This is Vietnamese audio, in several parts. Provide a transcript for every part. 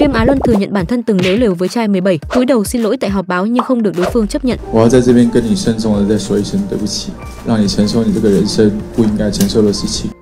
Viêm Á Luân thừa nhận bản thân từng lếu lều với trai 17, cúi đầu xin lỗi tại họp báo nhưng không được đối phương chấp nhận. 我要在这边跟你慎重的再说一声对不起，让你承受你这个人生不应该承受的事情。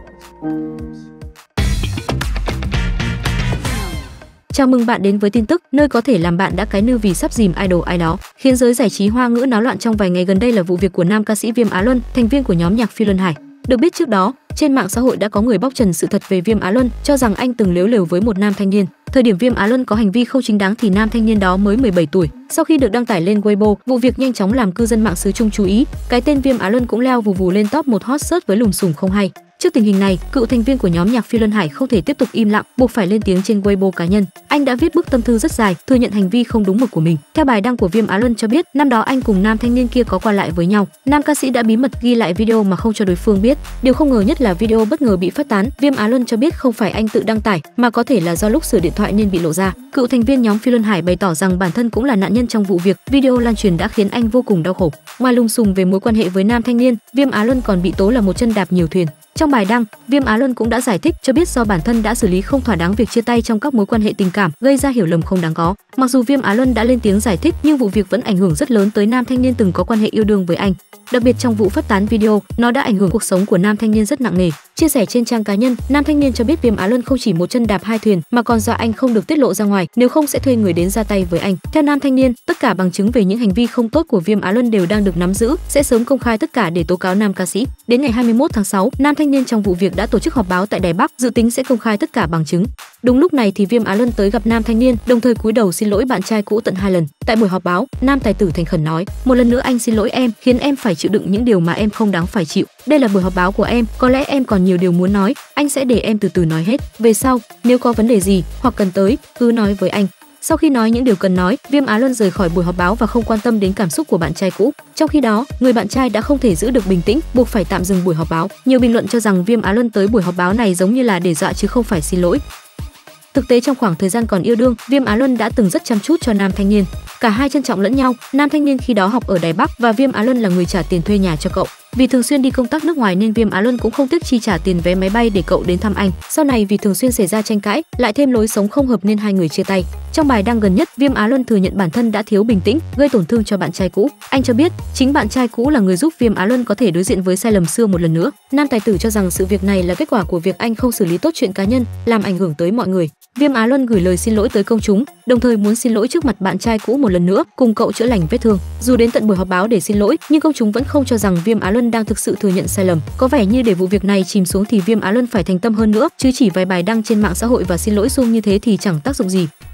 Chào mừng bạn đến với tin tức, nơi có thể làm bạn đã cái nư vì sắp dìm idol ai đó. Khiến giới giải trí hoa ngữ náo loạn trong vài ngày gần đây là vụ việc của nam ca sĩ Viêm Á Luân, thành viên của nhóm nhạc Phi Luân Hải. Được biết trước đó, trên mạng xã hội đã có người bóc trần sự thật về Viêm Á Luân, cho rằng anh từng lếu lều với một nam thanh niên. Thời điểm Viêm Á Luân có hành vi không chính đáng thì nam thanh niên đó mới 17 tuổi. Sau khi được đăng tải lên Weibo, vụ việc nhanh chóng làm cư dân mạng xứ Trung chú ý. Cái tên Viêm Á Luân cũng leo vù vù lên top 1 hot search với lùm xùm không hay. Trước tình hình này, cựu thành viên của nhóm nhạc Phi Luân Hải không thể tiếp tục im lặng, buộc phải lên tiếng trên Weibo cá nhân. Anh đã viết bức tâm thư rất dài, thừa nhận hành vi không đúng mực của mình. Theo bài đăng của Viêm Á Luân cho biết, năm đó anh cùng nam thanh niên kia có qua lại với nhau. Nam ca sĩ đã bí mật ghi lại video mà không cho đối phương biết. Điều không ngờ nhất là video bất ngờ bị phát tán. Viêm Á Luân cho biết không phải anh tự đăng tải, mà có thể là do lúc sửa điện thoại nên bị lộ ra. Cựu thành viên nhóm Phi Luân Hải bày tỏ rằng bản thân cũng là nạn nhân trong vụ việc. Video lan truyền đã khiến anh vô cùng đau khổ. Ngoài lùm xùm về mối quan hệ với nam thanh niên, Viêm Á Luân còn bị tố là một chân đạp nhiều thuyền. Trong bài đăng, Viêm Á Luân cũng đã giải thích cho biết do bản thân đã xử lý không thỏa đáng việc chia tay trong các mối quan hệ tình cảm, gây ra hiểu lầm không đáng có. Mặc dù Viêm Á Luân đã lên tiếng giải thích nhưng vụ việc vẫn ảnh hưởng rất lớn tới nam thanh niên từng có quan hệ yêu đương với anh. Đặc biệt trong vụ phát tán video, nó đã ảnh hưởng cuộc sống của nam thanh niên rất nặng nề. Chia sẻ trên trang cá nhân, nam thanh niên cho biết Viêm Á Luân không chỉ một chân đạp hai thuyền mà còn dọa anh không được tiết lộ ra ngoài, nếu không sẽ thuê người đến ra tay với anh. Theo nam thanh niên, tất cả bằng chứng về những hành vi không tốt của Viêm Á Luân đều đang được nắm giữ, sẽ sớm công khai tất cả để tố cáo nam ca sĩ. Đến ngày 21 tháng 6, nam thanh niên trong vụ việc đã tổ chức họp báo tại Đài Bắc, dự tính sẽ công khai tất cả bằng chứng. Đúng lúc này thì Viêm Á Luân tới gặp nam thanh niên, đồng thời cúi đầu xin lỗi bạn trai cũ tận 2 lần. Tại buổi họp báo, nam tài tử thành khẩn nói: "Một lần nữa anh xin lỗi em, khiến em phải chịu đựng những điều mà em không đáng phải chịu. Đây là buổi họp báo của em, có lẽ em còn nhiều điều muốn nói, anh sẽ để em từ từ nói hết. Về sau, nếu có vấn đề gì hoặc cần tới, cứ nói với anh." Sau khi nói những điều cần nói, Viêm Á Luân rời khỏi buổi họp báo và không quan tâm đến cảm xúc của bạn trai cũ. Trong khi đó, người bạn trai đã không thể giữ được bình tĩnh, buộc phải tạm dừng buổi họp báo. Nhiều bình luận cho rằng Viêm Á Luân tới buổi họp báo này giống như là để dọa chứ không phải xin lỗi. Thực tế trong khoảng thời gian còn yêu đương, Viêm Á Luân đã từng rất chăm chút cho nam thanh niên. Cả hai trân trọng lẫn nhau. Nam thanh niên khi đó học ở Đài Bắc và Viêm Á Luân là người trả tiền thuê nhà cho cậu. Vì thường xuyên đi công tác nước ngoài nên Viêm Á Luân cũng không tiếc chi trả tiền vé máy bay để cậu đến thăm anh. Sau này vì thường xuyên xảy ra tranh cãi, lại thêm lối sống không hợp nên hai người chia tay. Trong bài đăng gần nhất, Viêm Á Luân thừa nhận bản thân đã thiếu bình tĩnh, gây tổn thương cho bạn trai cũ. Anh cho biết chính bạn trai cũ là người giúp Viêm Á Luân có thể đối diện với sai lầm xưa một lần nữa. Nam tài tử cho rằng sự việc này là kết quả của việc anh không xử lý tốt chuyện cá nhân, làm ảnh hưởng tới mọi người. Viêm Á Luân gửi lời xin lỗi tới công chúng, đồng thời muốn xin lỗi trước mặt bạn trai cũ một lần nữa, cùng cậu chữa lành vết thương. Dù đến tận buổi họp báo để xin lỗi, nhưng công chúng vẫn không cho rằng Viêm Á Luân đang thực sự thừa nhận sai lầm. Có vẻ như để vụ việc này chìm xuống thì Viêm Á Luân phải thành tâm hơn nữa, chứ chỉ vài bài đăng trên mạng xã hội và xin lỗi suông như thế thì chẳng tác dụng gì.